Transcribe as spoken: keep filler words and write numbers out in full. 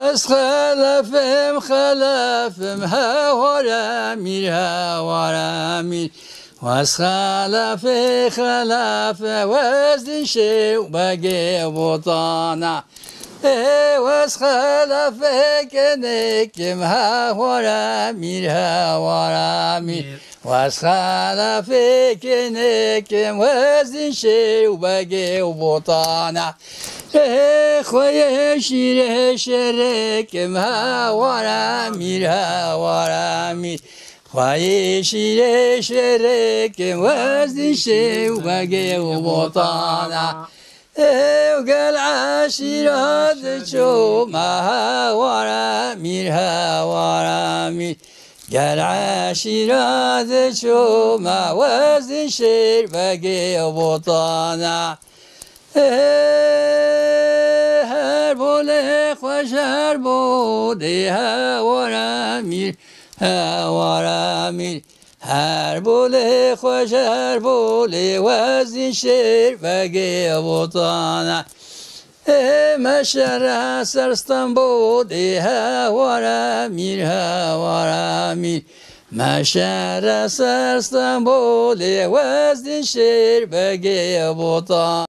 خلفم خلفم هوارا میر هوارا میر واس خلف خلف وزن شو بقي وطانا واس خلف كنكم هوارا میر هوارا میر واس خلف كنكم وزن شو بقي وطانا خوی شیر شرکم هوارا میر هوارا میر خوی شیر شرکم وزن شو بقي وطانا وقال عشيرات شو ما هوارا میر هوارا میر قال عشيرات شو ما وزن شير بقي وطانا هر بوله خوش هر بوده هوارا میر هوارا میر هر بوله خوش هر بوله وزن شیر بقي وطانا مشر سرستان بوده هوارا میر هوارا میر مشر سرستان بوده وزن شیر بقي وطانا